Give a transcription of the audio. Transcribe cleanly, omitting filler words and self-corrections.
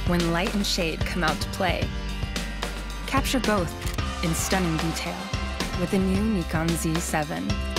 when light and shade come out to play. Capture both in stunning detail with the new Nikon Z7.